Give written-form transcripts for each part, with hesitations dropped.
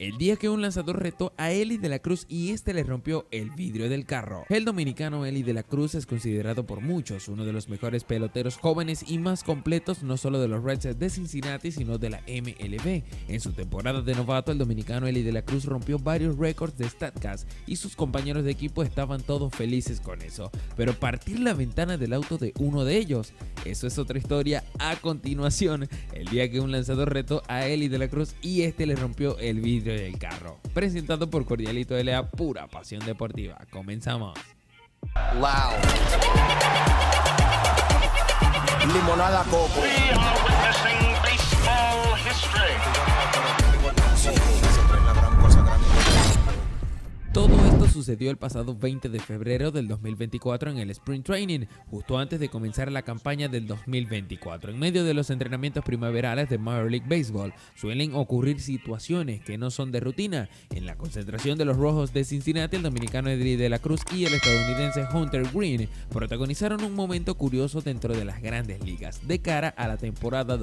el día que un lanzador retó a Eli de la Cruz y este le rompió el vidrio del carro. El dominicano Eli de la Cruz es considerado por muchos uno de los mejores peloteros jóvenes y más completos, no solo de los Reds de Cincinnati, sino de la MLB. En su temporada de novato, el dominicano Eli de la Cruz rompió varios récords de Statcast y sus compañeros de equipo estaban todos felices con eso. Pero partir la ventana del auto de uno de ellos, eso es otra historia a continuación. El día que un lanzador retó a Eli de la Cruz y este le rompió el vidrio del carro. Presentado por Cordialito LA, pura pasión deportiva. Comenzamos. Wow. Limonada Coco. We are witnessing baseball history. Todo esto sucedió el pasado 20 de febrero del 2024 en el Spring Training, justo antes de comenzar la campaña del 2024. En medio de los entrenamientos primaverales de Major League Baseball, suelen ocurrir situaciones que no son de rutina. En la concentración de los Rojos de Cincinnati, el dominicano Eli de la Cruz y el estadounidense Hunter Greene protagonizaron un momento curioso dentro de las grandes ligas, de cara a la temporada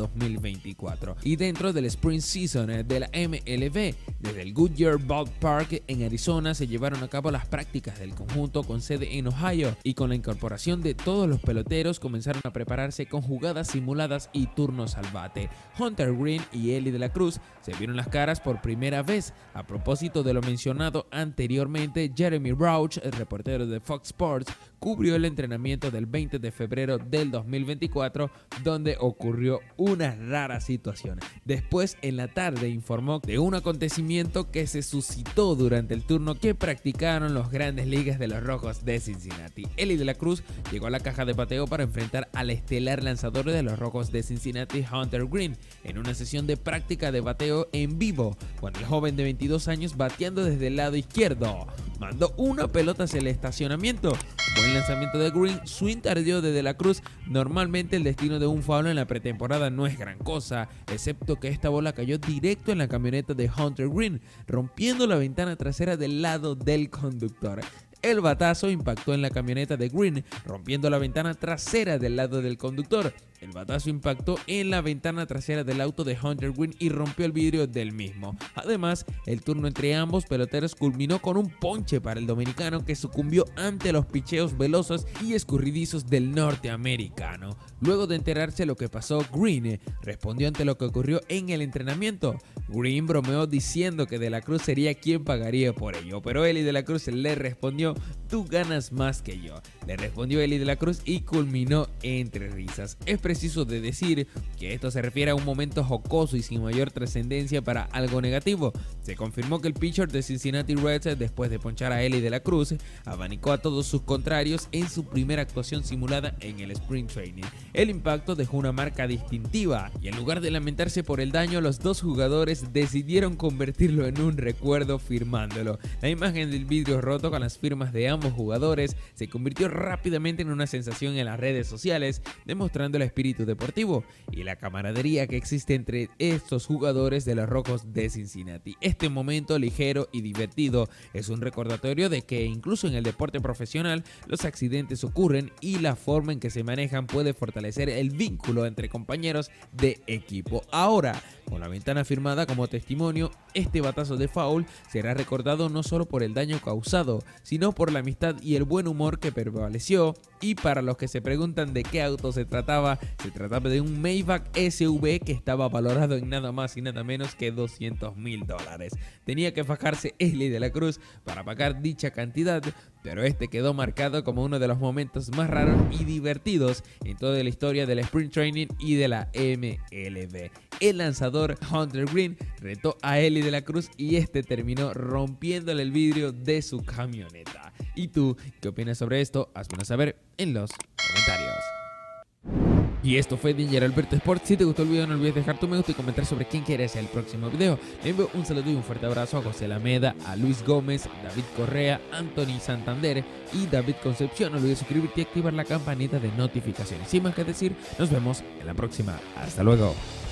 2024. Y dentro del Spring Season de la MLB, desde el Goodyear Ballpark en Arizona, se llevaron a cabo las prácticas del conjunto con sede en Ohio, y con la incorporación de todos los peloteros comenzaron a prepararse con jugadas simuladas y turnos al bate. Hunter Greene y Eli de la Cruz se vieron las caras por primera vez. A propósito de lo mencionado anteriormente, Jeremy Rauch, el reportero de Fox Sports, cubrió el entrenamiento del 20 de febrero del 2024, donde ocurrió una rara situación. Después, en la tarde, informó de un acontecimiento que se suscitó durante el turno que practicaron los grandes ligas de los Rojos de Cincinnati. Eli de la Cruz llegó a la caja de bateo para enfrentar al estelar lanzador de los Rojos de Cincinnati, Hunter Greene, en una sesión de práctica de bateo en vivo, cuando el joven de 22 años, bateando desde el lado izquierdo, mandó una pelota hacia el estacionamiento. Buen lanzamiento de Greene, swing tardío de la Cruz. Normalmente el destino de un foul en la pretemporada no es gran cosa, excepto que esta bola cayó directo en la camioneta de Hunter Greene, rompiendo la ventana trasera del lado del conductor. El batazo impactó en la camioneta de Greene, rompiendo la ventana trasera del lado del conductor. El batazo impactó en la ventana trasera del auto de Hunter Greene y rompió el vidrio del mismo. Además, el turno entre ambos peloteros culminó con un ponche para el dominicano, que sucumbió ante los picheos veloces y escurridizos del norteamericano. Luego de enterarse lo que pasó, Greene respondió ante lo que ocurrió en el entrenamiento. Greene bromeó diciendo que de la Cruz sería quien pagaría por ello, pero Eli de la Cruz le respondió: "Tú ganas más que yo", le respondió Eli de la Cruz y culminó entre risas. Es preciso de decir que esto se refiere a un momento jocoso y sin mayor trascendencia para algo negativo. Se confirmó que el pitcher de Cincinnati Reds, después de ponchar a Eli de la Cruz, abanicó a todos sus contrarios en su primera actuación simulada en el Spring Training. El impacto dejó una marca distintiva y en lugar de lamentarse por el daño, los dos jugadores decidieron convertirlo en un recuerdo firmándolo. La imagen del vidrio roto con las firmas de ambos jugadores se convirtió rápidamente en una sensación en las redes sociales, demostrando el espíritu deportivo y la camaradería que existe entre estos jugadores de los Rojos de Cincinnati. Este momento ligero y divertido es un recordatorio de que incluso en el deporte profesional los accidentes ocurren y la forma en que se manejan puede fortalecer el vínculo entre compañeros de equipo. Ahora, con la ventana firmada como testimonio, este batazo de foul será recordado no solo por el daño causado, sino por la amistad y el buen humor que prevaleció. Y para los que se preguntan de qué auto se trataba de un Maybach SUV que estaba valorado en nada más y nada menos que $200,000. Tenía que fajarse Eli de la Cruz para pagar dicha cantidad, pero este quedó marcado como uno de los momentos más raros y divertidos en toda la historia del Spring Training y de la MLB. El lanzador Hunter Greene retó a Eli de la Cruz y este terminó rompiéndole el vidrio de su camioneta. ¿Y tú qué opinas sobre esto? Házmelo saber en los comentarios. Y esto fue Danger Alberto Sports. Si te gustó el video, no olvides dejar tu me gusta y comentar sobre quién quieres el próximo video. Le envío un saludo y un fuerte abrazo a José Alameda, a Luis Gómez, David Correa, Anthony Santander y David Concepción. No olvides suscribirte y activar la campanita de notificaciones. Sin más que decir, nos vemos en la próxima. Hasta luego.